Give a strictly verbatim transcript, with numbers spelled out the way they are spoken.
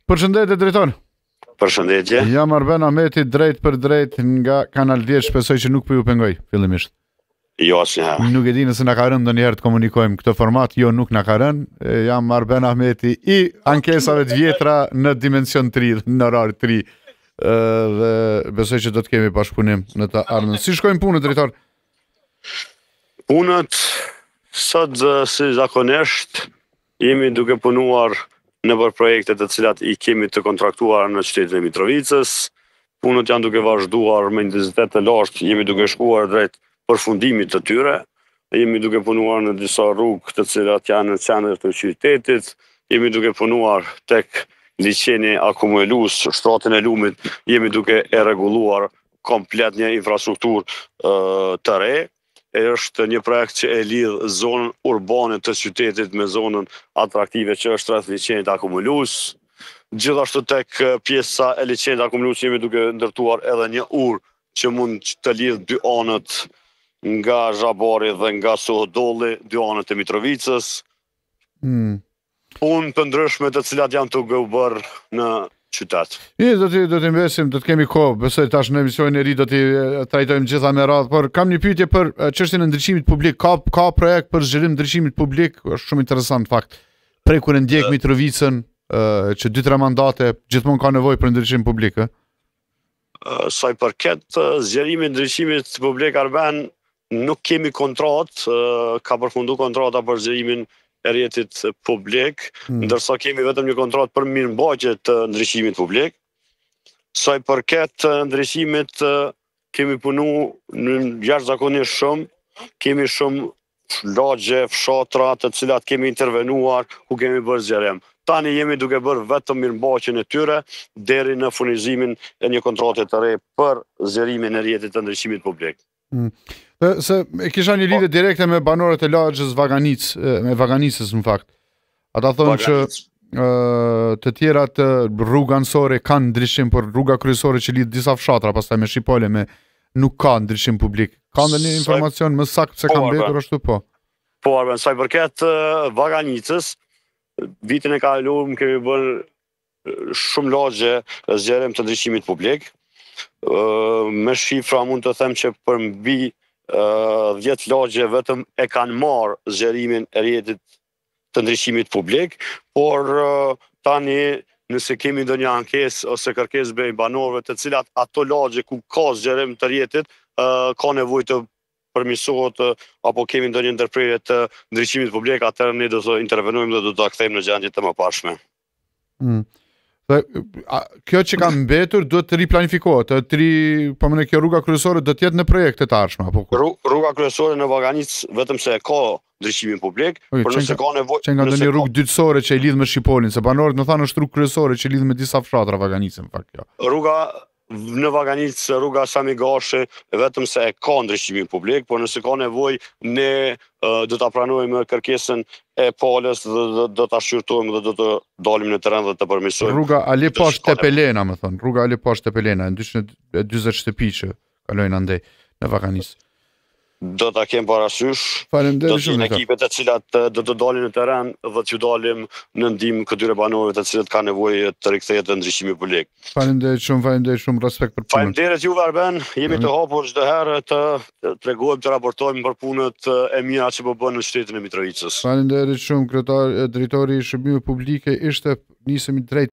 Përshëndetje drejtor. Përshëndetje. Jam Arben Ahmeti, drejt për drejt nga Kanal diez, shpresoj që nuk po ju pengoj fillimisht. Jo, asnjëherë. Nuk e di nëse na ka rënë ndonjëherë të komunikojmë këtë format, jo nuk na ka rënë. Jam Arben Ahmeti i ankesave të vjetra në dimension tri, në orar tri. Dhe besoj që do të kemi bashkëpunim në të ardhmen. Si shkojnë punët, drejtor? Punët sot si zakonisht jemi duke punuar në për projekte të cilat i kemi të kontraktuar në qytetin e Mitrovicës. Punët janë duke vazhduar me intensitet të lartë, jemi duke shkuar drejt përfundimit të tyre. Jemi duke punuar në disa rrugë të cilat janë në qendër të qytetit. Jemi duke punuar tek liçeni akumulues, shtratin e lumit, jemi duke e rregulluar komplet një infrastrukturë të re. Është një projekt që e lidh zonën urbane të qytetit me zonën atraktive që është rreth liçenit akumulues. Gjithashtu tek pjesa e liçenit akumulues jemi duke ndërtuar edhe një urë që mund të lidh dy anët nga Zhabari dhe nga Suhodolli, dy anët e Mitrovicës. Mm. Punë të ndryshme të cilat janë të u bërë në qytet. I, do t'i do t'i mbesim, do të kemi kohë, besoj tash në emisionin e ri do t'i trajtojmë gjitha me radhë, por kam një pyetje për çështjen e ndriçimit publik. Ka ka projekt për zgjerim ndriçimit publik, është shumë interesant fakt. Prej kur e ndjek Mitrovicën, që dy tre mandate gjithmonë ka nevojë për ndriçim publik, ë? Sa i përket zgjerimit ndriçimit publik, Arben, nuk kemi kontratë, ka përfunduar kontrata për zgjerimin e rrjetit publik, hmm. ndërsa kemi vetëm një kontratë për mirëmbajtje të ndriçimit publik. Sa i përket ndriçimit, kemi punu në jashtëzakonisht shumë, kemi shumë lagje, fshatra të cilat kemi intervenuar, ku kemi bërë zgjerim. Tani jemi duke bërë vetëm mirëmbajtjen e tyre deri në furnizimin e një kontrate të re për zgjerimin e rrjetit të ndriçimit publik. Hmm. Se e kisha një lidhje direkte me banorët e lagjës Vaganicë, me Vaganicës në fakt. Ata thonë që të tjerat rruga anësore kanë ndriçim, por rruga kryesore që lidh disa fshatra pastaj me Shqipole me nuk ka ndriçim publik. Ka ndonjë informacion më saktë se ka mbetur ashtu po? Po, Arben, sa i përket Vaganicës, vitin e kaluar kemi bërë shumë lagje zgjerim të ndriçimit publik. Me shifra mund të them që për mbi dhjetë lagje vetëm e kanë marrë zgjerimin e rrjetit të ndriçimit publik, por tani nëse kemi ndonjë ankesë ose kërkesë prej banorëve të cilat ato lagje ku ka zgjerim të rrjetit ka nevojë të përmirësohet apo kemi ndonjë ndërprerje të ndriçimit publik, atëherë ne do të intervenojmë dhe do ta kthejmë në gjendje të mëparshme. Mm. Dhe, a, kjo që ka mbetur duhet të riplanifikohet, të ri, po më në kjo rruga kryesore do të jetë në projekte të ardhshme apo ku? Rruga kryesore në Vaganicë vetëm se ka ndriçimin publik, por nëse ka nevojë, që nga ndonjë rrugë dytësore që e lidh me Shqipolin, se banorët më thanë është rrugë kryesore që lidh me disa fshatra Vaganicën në fakt kjo. Rruga në Vaganicë, rruga Sami Gashi, vetëm se e ka ndriçimin publik, por nëse ka nevojë ne do ta pranojmë kërkesën e palës dhe do ta shqyrtojmë dhe do të dalim në terren dhe të përmirësojmë. Rruga Ali Pash Tepelena, më thon, rruga Ali Pash Tepelena, ndyshë dyzet shtëpi që kalojnë andej në Vaganicë. Do ta kem parasysh. Faleminderit shumë. Do të ekipet të cilat do të dalin në terren dhe të dalim në ndihmë këtyre banorëve të cilët kanë nevojë të rikthehet në ndriçimin publik. Faleminderit shumë, faleminderit shumë, respekt për punën. Faleminderit juve, Arben, jemi të hapur çdo herë të tregojmë, të raportojmë për punët e mira që po bën në qytetin e Mitrovicës. Faleminderit shumë, kryetar drejtori i shërbimeve publike ishte nisemi drejt